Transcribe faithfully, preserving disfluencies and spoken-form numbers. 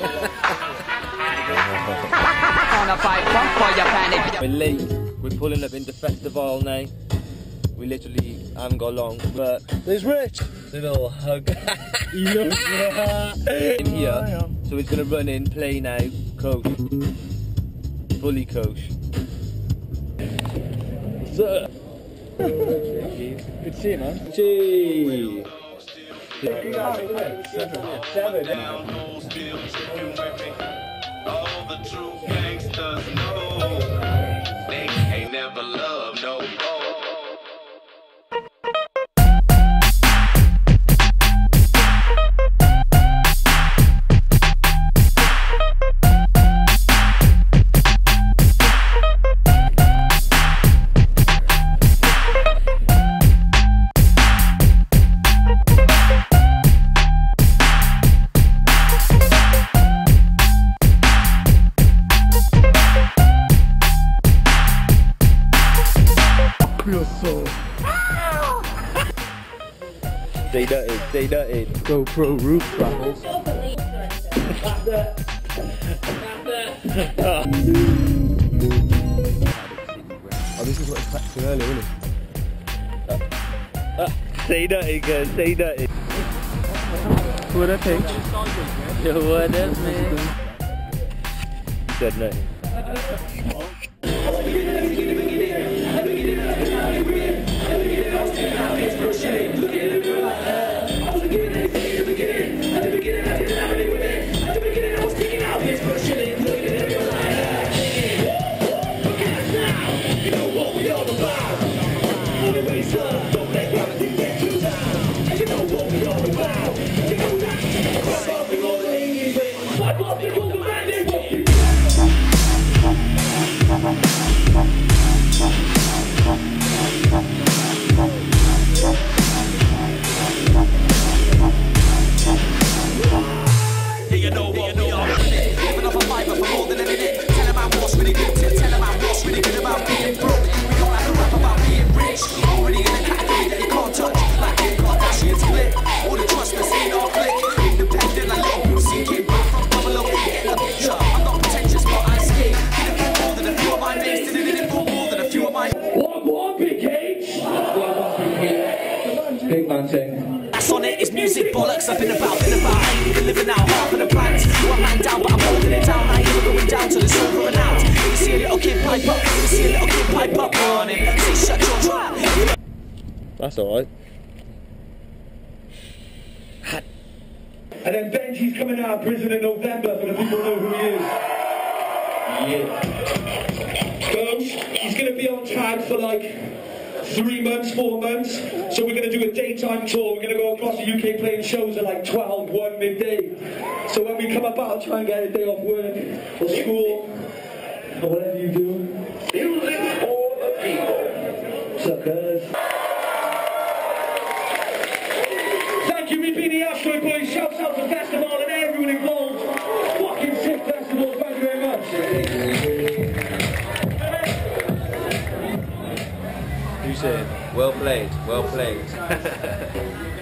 We're late. We're pulling up into festival now. We literally haven't got long, but there's Rich. Little hug. He looks in here, so he's gonna run in, play now, coach, fully coach. Sir. Good to see you, man. Gee. All the true gangsters know they ain't never loved no more. Stay dirty, stay dirty. GoPro roof travels. Oh, this is what it's practicing earlier, isn't it? Uh, uh, stay dirty, girl, stay dirty. What a pitch. Yo, what else, man? Said nothing. Big man thing. That's on it, it's music bollocks. I've been about, been about, I ain't even living out half of the plans. One man down, but I'm holding it down. I ain't even going down till it's over and out. If you see a little kid pipe up, if you see a little kid pipe up on him, say shut your trap. That's alright. And then Benji's coming out of prison in November for the people who know who he is. Yeah. So, he's going to be on tag for like three months, four months. So we're going to do a daytime tour. We're going to go across the U K playing shows at like twelve, one, midday. So when we come up, I'll try and get a day off work or school or whatever you do. Music for the people. Suckers. Thank you, we've been the Asteroid Boys. Shouts out to Festival and everyone involved. Fucking sick festival. Thank you very much. Who said? Well played, well played.